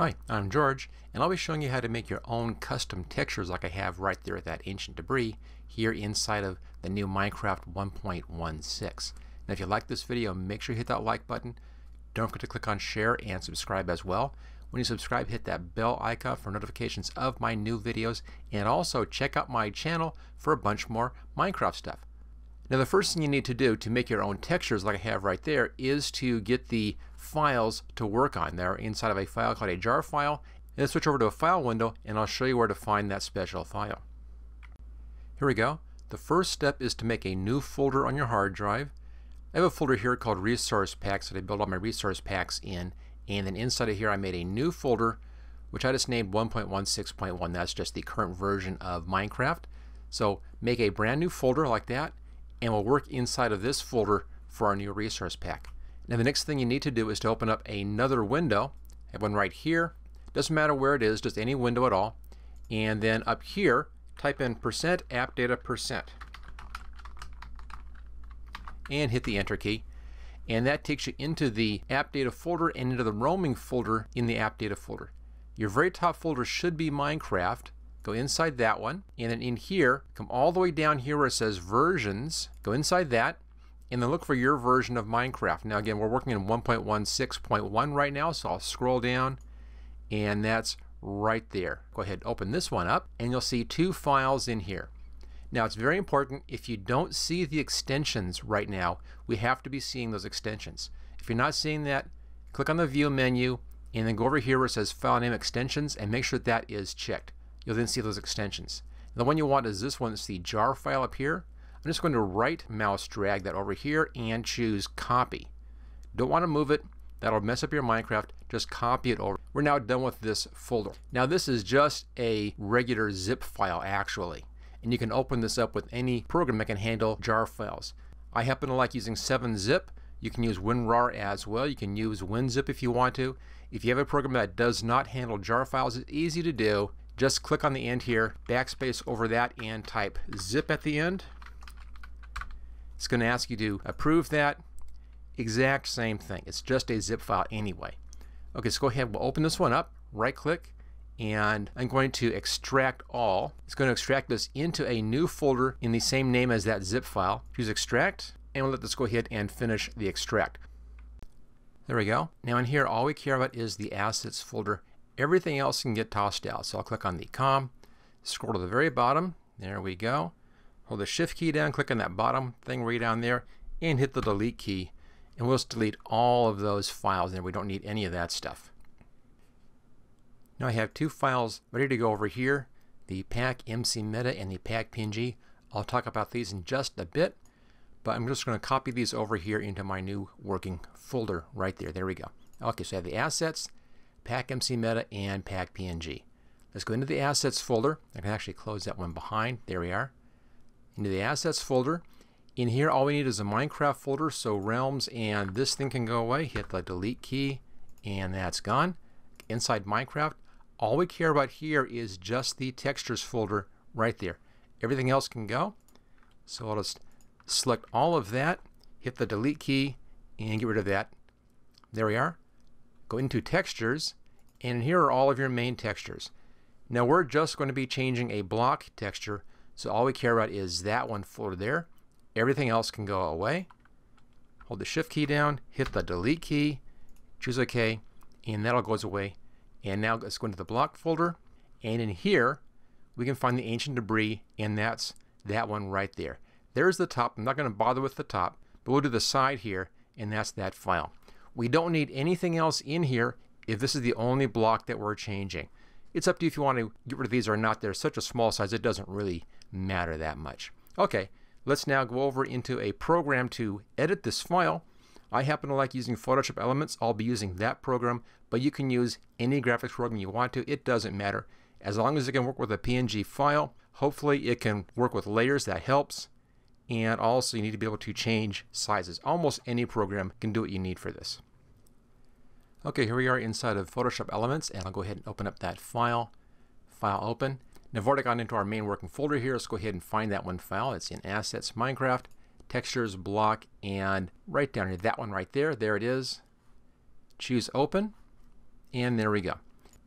Hi, I'm George, and I'll be showing you how to make your own custom textures like I have right there at that ancient debris here inside of the new Minecraft 1.16. Now if you like this video, make sure you hit that like button. Don't forget to click on share and subscribe as well. When you subscribe, hit that bell icon for notifications of my new videos, and also check out my channel for a bunch more Minecraft stuff. Now the first thing you need to do to make your own textures like I have right there is to get the files to work on. They're inside of a file called a jar file. And let's switch over to a file window and I'll show you where to find that special file. Here we go. The first step is to make a new folder on your hard drive. I have a folder here called resource packs that I build all my resource packs in, and then inside of here I made a new folder which I just named 1.16.1. That's just the current version of Minecraft. So make a brand new folder like that, and we'll work inside of this folder for our new resource pack. Now the next thing you need to do is to open up another window. I have one right here. Doesn't matter where it is, just any window at all. And then up here, type in %appdata% and hit the enter key. And that takes you into the app data folder and into the roaming folder in the app data folder. Your very top folder should be Minecraft. Go inside that one, and then in here, come all the way down here where it says versions, go inside that, and then look for your version of Minecraft. Now again, we're working in 1.16.1 right now, so I'll scroll down, and that's right there. Go ahead and open this one up, and you'll see two files in here. Now it's very important, if you don't see the extensions right now, we have to be seeing those extensions. If you're not seeing that, click on the view menu, and then go over here where it says file name extensions, and make sure that is checked. You'll then see those extensions. The one you want is this one. It's the jar file up here. I'm just going to right mouse drag that over here and choose copy. Don't want to move it. That'll mess up your Minecraft. Just copy it over. We're now done with this folder. Now this is just a regular zip file actually. And you can open this up with any program that can handle jar files. I happen to like using 7-zip. You can use WinRAR as well. You can use WinZip if you want to. If you have a program that does not handle jar files, it's easy to do. Just click on the end here, backspace over that, and type zip at the end. It's going to ask you to approve that. Exact same thing. It's just a zip file anyway. Okay, so go ahead. We'll open this one up. Right click, and I'm going to extract all. It's going to extract this into a new folder in the same name as that zip file. Choose extract, and we'll let this go ahead and finish the extract. There we go. Now in here, all we care about is the assets folder. Everything else can get tossed out. So I'll click on the COM, scroll to the very bottom. There we go. Hold the shift key down, click on that bottom thing way down there, and hit the delete key. And we'll just delete all of those files there. We don't need any of that stuff. Now I have two files ready to go over here, the pack.mcmeta and the pack.png. I'll talk about these in just a bit, but I'm just going to copy these over here into my new working folder right there. There we go. Okay, so I have the assets, pack.mcmeta, and pack.png. Let's go into the assets folder. I can actually close that one behind. There we are. Into the assets folder. In here, all we need is a Minecraft folder, so realms and this thing can go away. Hit the delete key, and that's gone. Inside Minecraft, all we care about here is just the textures folder right there. Everything else can go. So I'll just select all of that, hit the delete key, and get rid of that. There we are. Go into textures, and here are all of your main textures. Now we're just going to be changing a block texture, so all we care about is that one folder there. Everything else can go away. Hold the shift key down, hit the delete key, choose OK, and that all goes away. And now let's go into the block folder, and in here we can find the ancient debris, and that's that one right there. There's the top. I'm not going to bother with the top, but we'll do the side here, and that's that file. We don't need anything else in here if this is the only block that we're changing. It's up to you if you want to get rid of these or not. They're such a small size, it doesn't really matter that much. Okay, let's now go over into a program to edit this file. I happen to like using Photoshop Elements. I'll be using that program, but you can use any graphics program you want to. It doesn't matter. As long as it can work with a PNG file, hopefully it can work with layers. That helps. And also you need to be able to change sizes. Almost any program can do what you need for this. Okay, here we are inside of Photoshop Elements, and I'll go ahead and open up that file. File open. Now I've already gone into our main working folder here. Let's go ahead and find that one file. It's in Assets, Minecraft, Textures, Block, and right down here, that one right there. There it is. Choose Open, and there we go.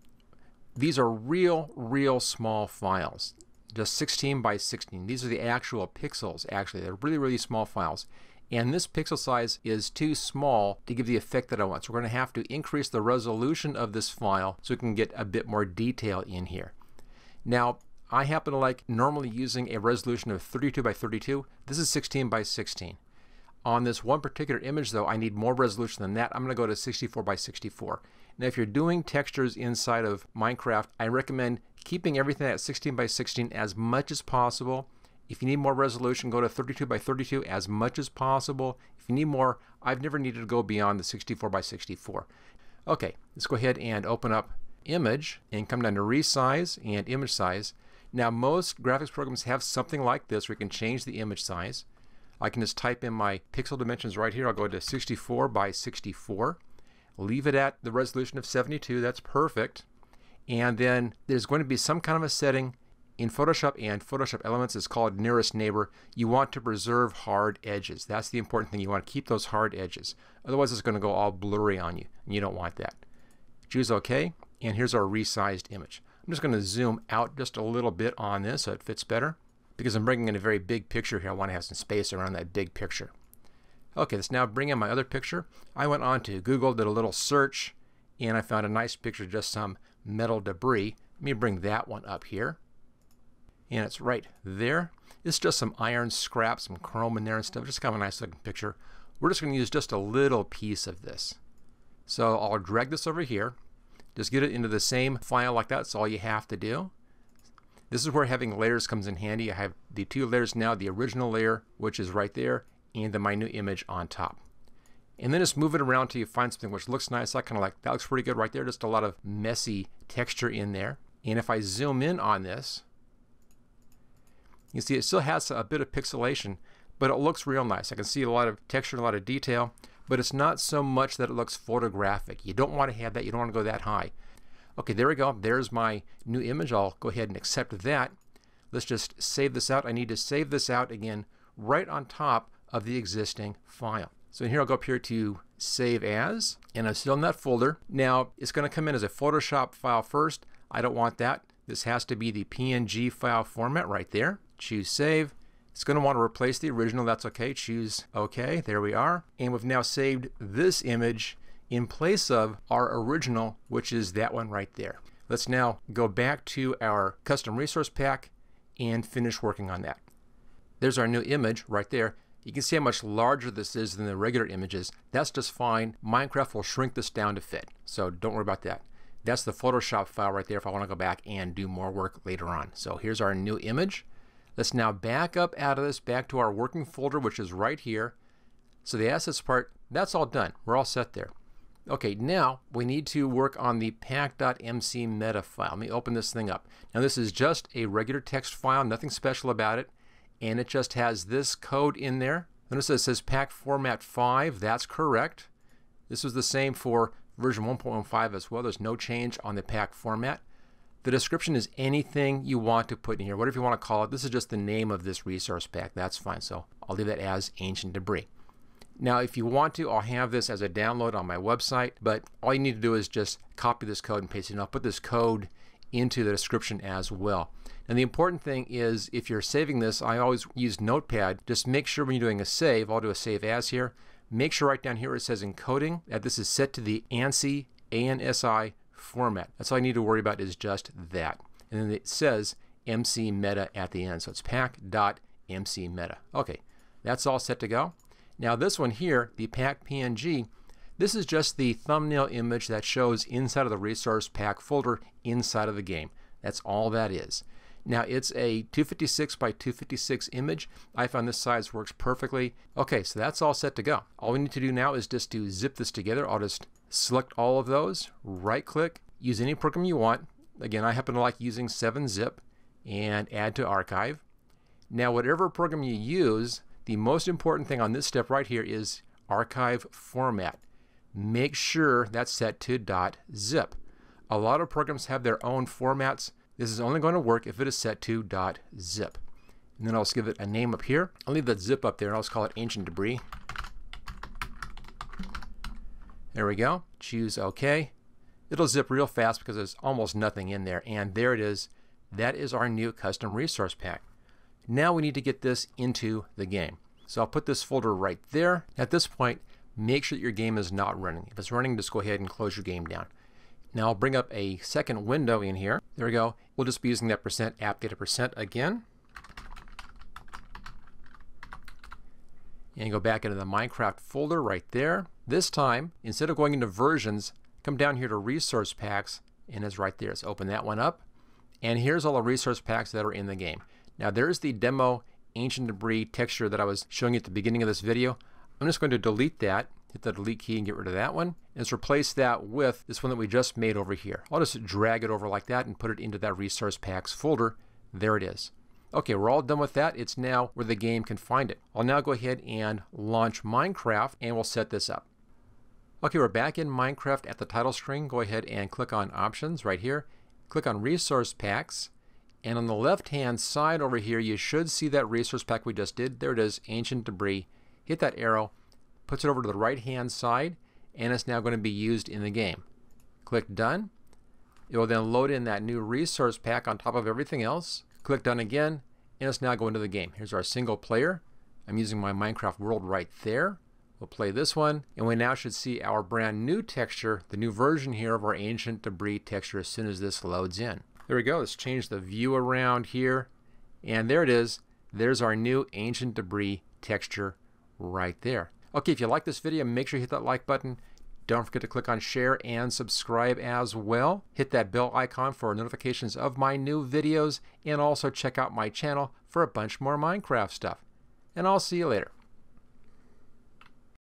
These are real small files, just 16 by 16. These are the actual pixels, actually. They're really small files. And this pixel size is too small to give the effect that I want. So we're going to have to increase the resolution of this file so we can get a bit more detail in here. Now, I happen to like normally using a resolution of 32 by 32. This is 16 by 16. On this one particular image, though, I need more resolution than that. I'm going to go to 64 by 64. Now, if you're doing textures inside of Minecraft, I recommend keeping everything at 16 by 16 as much as possible. If you need more resolution, go to 32 by 32 as much as possible. If you need more, I've never needed to go beyond the 64 by 64. Okay, let's go ahead and open up Image and come down to Resize and Image Size. Now, most graphics programs have something like this where you can change the image size. I can just type in my pixel dimensions right here. I'll go to 64 by 64. Leave it at the resolution of 72. That's perfect. And then there's going to be some kind of a setting in Photoshop and Photoshop Elements. It's called Nearest Neighbor. You want to preserve hard edges. That's the important thing. You want to keep those hard edges. Otherwise, it's going to go all blurry on you, and you don't want that. Choose OK, and here's our resized image. I'm just going to zoom out just a little bit on this so it fits better. Because I'm bringing in a very big picture here, I want to have some space around that big picture. Okay, let's now bring in my other picture. I went on to Google, did a little search, and I found a nice picture of just some metal debris. Let me bring that one up here. And it's right there. It's just some iron scrap, some chrome in there and stuff. Just kind of a nice looking picture. We're just going to use just a little piece of this. So I'll drag this over here. Just get it into the same file like that. That's all you have to do. This is where having layers comes in handy. I have the two layers now, the original layer, which is right there, and then my new image on top. And then just move it around till you find something which looks nice. I kind of like, that looks pretty good right there. Just a lot of messy texture in there. And if I zoom in on this, you see it still has a bit of pixelation, but it looks real nice. I can see a lot of texture, a lot of detail, but it's not so much that it looks photographic. You don't want to have that. You don't want to go that high. Okay, there we go. There's my new image. I'll go ahead and accept that. Let's just save this out. I need to save this out again right on top of the existing file. So here I'll go up here to Save As, and I'm still in that folder. Now, it's going to come in as a Photoshop file first. I don't want that. This has to be the PNG file format right there. Choose Save. It's going to want to replace the original. That's okay. Choose OK. There we are. And we've now saved this image in place of our original, which is that one right there. Let's now go back to our custom resource pack and finish working on that. There's our new image right there. You can see how much larger this is than the regular images. That's just fine. Minecraft will shrink this down to fit, so don't worry about that. That's the Photoshop file right there if I want to go back and do more work later on. So here's our new image. Let's now back up out of this, back to our working folder, which is right here. So the assets part, that's all done. We're all set there. Okay, now we need to work on the pack.mcmeta file. Let me open this thing up. Now this is just a regular text file, nothing special about it, and it just has this code in there. Notice it says pack format 5, that's correct. This was the same for version 1.15 as well. There's no change on the pack format. The description is anything you want to put in here, whatever you want to call it. This is just the name of this resource pack, that's fine. So I'll leave that as ancient debris. Now, if you want to, I'll have this as a download on my website, but all you need to do is just copy this code and paste it in. I'll put this code into the description as well. And the important thing is, if you're saving this, I always use Notepad. Just make sure when you're doing a save, I'll do a save as here. Make sure right down here where it says encoding that this is set to the ANSI, ANSI format. That's all I need to worry about is just that. And then it says mcmeta at the end. So it's pack.mcmeta. Okay, that's all set to go. Now this one here, the pack.png, this is just the thumbnail image that shows inside of the resource pack folder inside of the game. That's all that is. Now it's a 256 by 256 image. I found this size works perfectly. Okay, so that's all set to go. All we need to do now is just to zip this together. I'll just select all of those, right click, use any program you want. Again, I happen to like using 7-zip, and add to archive. Now whatever program you use, the most important thing on this step right here is archive format. Make sure that's set to .zip. A lot of programs have their own formats. This is only going to work if it is set to .zip. And then I'll just give it a name up here. I'll leave that zip up there and I'll just call it ancient debris. There we go. Choose OK. It'll zip real fast because there's almost nothing in there. And there it is. That is our new custom resource pack. Now we need to get this into the game. So I'll put this folder right there. At this point, make sure that your game is not running. If it's running, just go ahead and close your game down. Now I'll bring up a second window in here. There we go. We'll just be using that %appdata% again. And go back into the Minecraft folder right there. This time, instead of going into versions, come down here to resource packs, and it's right there. Let's open that one up. And here's all the resource packs that are in the game. Now there's the demo ancient debris texture that I was showing you at the beginning of this video. I'm just going to delete that, hit the delete key and get rid of that one. And let's replace that with this one that we just made over here. I'll just drag it over like that and put it into that resource packs folder. There it is. Okay, we're all done with that. It's now where the game can find it. I'll now go ahead and launch Minecraft and we'll set this up. Okay, we're back in Minecraft at the title screen. Go ahead and click on Options right here. Click on Resource Packs. And on the left-hand side over here, you should see that resource pack we just did. There it is, Ancient Debris. Hit that arrow, puts it over to the right-hand side, and it's now going to be used in the game. Click Done. It will then load in that new resource pack on top of everything else. Click Done again, and it's now going to the game. Here's our single player. I'm using my Minecraft world right there. We'll play this one, and we now should see our brand new texture, the new version here of our Ancient Debris texture as soon as this loads in. There we go. Let's change the view around here. And there it is. There's our new Ancient Debris texture right there. Okay, if you like this video, make sure you hit that like button. Don't forget to click on share and subscribe as well. Hit that bell icon for notifications of my new videos. And also check out my channel for a bunch more Minecraft stuff. And I'll see you later.